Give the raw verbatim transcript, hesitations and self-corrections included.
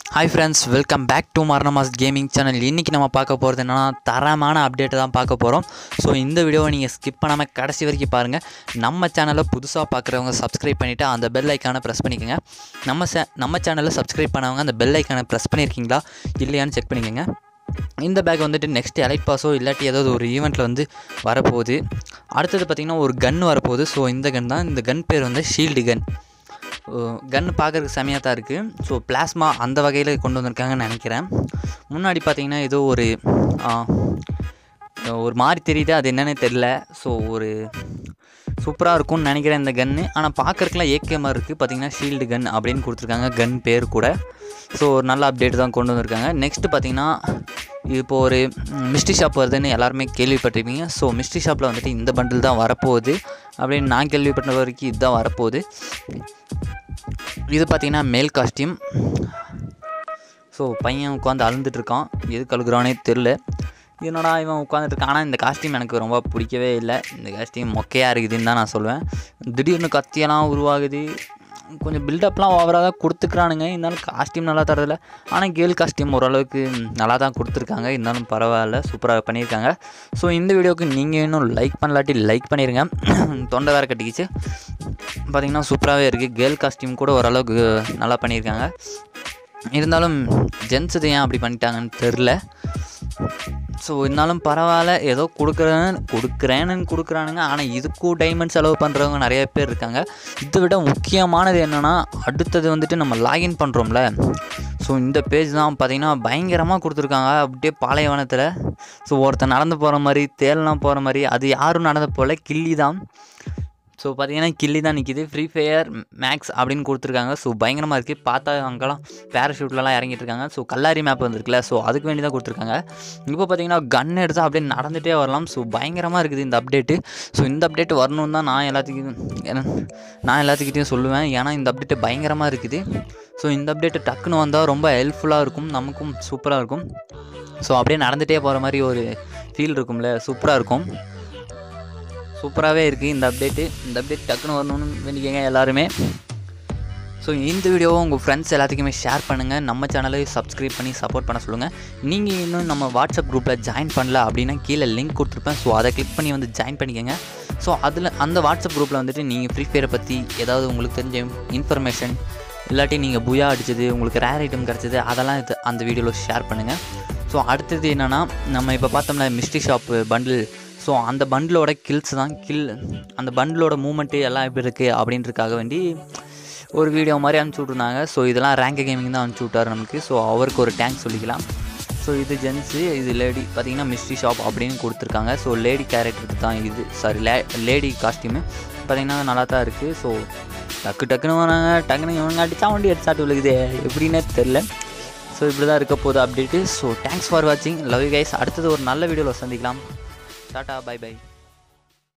Hi friends, welcome back to Marnama's Gaming channel. இன்னைக்கு நம்ம பார்க்க போறது என்னன்னா தரமான அப்டேட் தான் பார்க்க போறோம். சோ இந்த வீடியோவை நீங்க ஸ்கிப் பண்ணாம கடைசி வரைக்கும் பாருங்க. நம்ம சேனலை புதுசா பார்க்கறவங்க Subscribe பண்ணிட்டு அந்த பெல் ஐகானை பிரஸ் பண்ணிக்கங்க. நம்ம நம்ம சேனலை Subscribe பண்ணவங்க அந்த பெல் ஐகானை பிரஸ் பண்ணிருக்கீங்களா இல்லையான்னு செக் பண்ணிக்கங்க. இந்த பேக் வந்துட்டு நெக்ஸ்ட் எலைட் பாஸோ இல்லாட்டி ஏதாவது ஒரு ஈவெண்ட்டில் வந்து வரப்போகுது. அடுத்தது பார்த்திங்கன்னா ஒரு கன் வரப்போகுது. ஸோ இந்த கன் தான். இந்த கன் பேர் வந்து ஷீல்டு கன். கன்று பார்க்குறதுக்கு செமையாக தான் இருக்குது. ஸோ பிளாஸ்மா அந்த வகையில் கொண்டு வந்திருக்காங்கன்னு நினைக்கிறேன். முன்னாடி பார்த்திங்கன்னா ஏதோ ஒரு ஒரு மாதிரி தெரியுது, அது என்னென்னு தெரில. ஸோ ஒரு சூப்பராக இருக்கும்னு நினைக்கிறேன் இந்த கன்று. ஆனால் பார்க்குறதுக்குலாம் ஏகே மாதிரி இருக்குது. பார்த்திங்கன்னா ஷீல்டு கன் அப்படின்னு கொடுத்துருக்காங்க கன் பேர் கூட. ஸோ ஒரு நல்ல அப்டேட் தான் கொண்டு வந்திருக்காங்க. நெக்ஸ்ட்டு பார்த்திங்கன்னா இப்போது ஒரு மிஸ்ட்ரி ஷாப் வருதுன்னு எல்லாருமே கேள்விப்பட்டிருப்பீங்க. ஸோ மிஸ்ட்ரி ஷாப்பில் வந்துட்டு இந்த பண்டில் தான் வரப்போகுது அப்படின்னு நான் கேள்விப்பட்ட வரைக்கும் இதுதான் வரப்போகுது. இது பார்த்திங்கன்னா மேல் காஸ்டியூம். ஸோ பையன் உட்காந்து அழுந்துட்டுருக்கான், எதுக்கு அழுகுறானே தெரில. என்னடா இவன் உட்காந்துட்டுருக்கான். ஆனால் இந்த காஸ்டியூம் எனக்கு ரொம்ப பிடிக்கவே இல்லை. இந்த காஸ்டியூம் மொக்கையாக இருக்குதுன்னு தான் நான் சொல்லுவேன். திடீர்னு கத்தியெல்லாம் உருவாகுது. கொஞ்சம் பில்டப்லாம் ஓவராக தான் கொடுத்துக்கிறானுங்க. இருந்தாலும் காஸ்டியூம் நல்லா தரதில்ல. ஆனால் கேர்ள் காஸ்டியூம் ஓரளவுக்கு நல்லா தான் கொடுத்துருக்காங்க. இருந்தாலும் பரவாயில்ல, சூப்பராக பண்ணியிருக்காங்க. ஸோ இந்த வீடியோவுக்கு நீங்கள் இன்னும் லைக் பண்ணலாட்டி லைக் பண்ணிடுங்க. தொண்டை வேறு கட்டிக்கிச்சு. பார்த்திங்கன்னா சூப்பராகவே இருக்குது. கேர்ள் காஸ்டியூம் கூட ஓரளவுக்கு நல்லா பண்ணியிருக்காங்க. இருந்தாலும் ஜென்ஸ் இது ஏன் அப்படி பண்ணிட்டாங்கன்னு தெரில. ஸோ இருந்தாலும் பரவாயில்ல, ஏதோ கொடுக்குறேன்னு கொடுக்குறேன்னு கொடுக்குறானுங்க. ஆனால் இதுக்கும் டைமண்ட் செலவு பண்ணுறவங்க நிறைய பேர் இருக்காங்க. இதை விட முக்கியமானது என்னென்னா, அடுத்தது வந்துட்டு நம்ம லாகின் பண்ணுறோம்ல. ஸோ இந்த பேஜ் தான் பார்த்திங்கன்னா பயங்கரமாக கொடுத்துருக்காங்க. அப்படியே பாலைவனத்தில் ஸோ ஒருத்தர் நடந்து போகிற மாதிரி, தேல்லாம் போகிற மாதிரி. அது யாரும் நடந்து போகல, கில்லி தான். ஸோ பார்த்திங்கன்னா கில்லி தான் நிற்கிது. ஃப்ரீ ஃபயர் மேக்ஸ் அப்படின்னு கொடுத்துருக்காங்க. ஸோ பயங்கரமாக இருக்குது. பார்த்தா அங்கெல்லாம் பேராஷூட்லலாம் இறங்கிட்டு இருக்காங்க. ஸோ கல்லாரி மேப் வந்துருக்குல்ல, ஸோ அதுக்கு வேண்டி தான் கொடுத்துருக்காங்க. இப்போ பார்த்திங்கன்னா கன் எடுத்தால் அப்படியே நடந்துகிட்டே வரலாம். ஸோ பயங்கரமாக இருக்குது இந்த அப்டேட்டு. ஸோ இந்த அப்டேட் வரணுன்னு தான் நான் எல்லாத்துக்கும் நான் எல்லாத்துக்கிட்டையும் சொல்லுவேன். ஏன்னா இந்த அப்டேட்டு பயங்கரமாக இருக்குது. ஸோ இந்த அப்டேட்டு டக்குன்னு வந்தால் ரொம்ப ஹெல்ப்ஃபுல்லாக இருக்கும், நமக்கும் சூப்பராக இருக்கும். ஸோ அப்படியே நடந்துகிட்டே போகிற மாதிரி ஒரு ஃபீல் இருக்கும்ல, சூப்பராக இருக்கும். சூப்பராகவே இருக்குது இந்த அப்டேட்டு. இந்த அப்டேட் டக்குன்னு வரணும்னு வேண்டிக்கங்க எல்லாருமே. ஸோ இந்த வீடியோவை உங்கள் ஃப்ரெண்ட்ஸ் எல்லாத்துக்குமே ஷேர் பண்ணுங்கள். நம்ம சேனலை சப்ஸ்கிரைப் பண்ணி சப்போர்ட் பண்ண சொல்லுங்கள். நீங்கள் இன்னும் நம்ம வாட்ஸ்அப் குரூப்பில் ஜாயின் பண்ணல அப்படின்னா கீழே லிங்க் கொடுத்துருப்பேன். ஸோ அதை கிளிக் பண்ணி வந்து ஜாயின் பண்ணிக்கோங்க. ஸோ அதில் அந்த வாட்ஸ்அப் குரூப்பில் வந்துட்டு நீங்கள் ஃப்ரீ ஃபயரை பற்றி ஏதாவது உங்களுக்கு தெரிஞ்ச இன்ஃபர்மேஷன் இல்லாட்டி நீங்கள் புயா அடித்தது, உங்களுக்கு ரேர் ஐட்டம் கிடச்சிது, அதெல்லாம் இது அந்த வீடியோவில் ஷேர் பண்ணுங்கள். ஸோ அடுத்தது என்னென்னா, நம்ம இப்போ பார்த்தோம்னா மிஸ்ட்ரி ஷாப்பு பண்டில். ஸோ அந்த பண்டிலோட கில்ஸ் தான் கில் அந்த பண்டிலோட மூமெண்ட்டு எல்லாம் எப்படி இருக்குது அப்படின்றதுக்காக வேண்டி ஒரு வீடியோ மாதிரி அனுப்பிச்சி விட்ருந்தாங்க. ஸோ இதெல்லாம் ரேங்க் கேமிங் தான் அனுப்பிச்சி விட்டார் நமக்கு. ஸோ அவருக்கு ஒரு டேங்க் சொல்லிக்கலாம். ஸோ இது ஜென்ஸு, இது லேடி. பார்த்திங்கன்னா மிஸ்ட்ரி ஷாப் அப்படின்னு கொடுத்துருக்காங்க. ஸோ லேடி கேரக்டருக்கு தான் இது, சாரி லே லேடி காஸ்டியூமு. பார்த்திங்கன்னா நல்லா தான் இருக்குது. ஸோ டக்கு டக்குன்னு வராங்க, டக்குன்னு இவங்க அடித்தா வண்டி ஹெட்ஷாட் விழுகுது, எப்படின்னே தெரில. ஸோ இப்படி தான் இருக்க போகுது அப்டேட்டு. ஸோ தேங்க்ஸ் ஃபார் வாட்சிங், லவ் யூ கைஸ். அடுத்தது ஒரு நல்ல வீடியோவில் சந்திக்கலாம். டாட்டா, பை பை.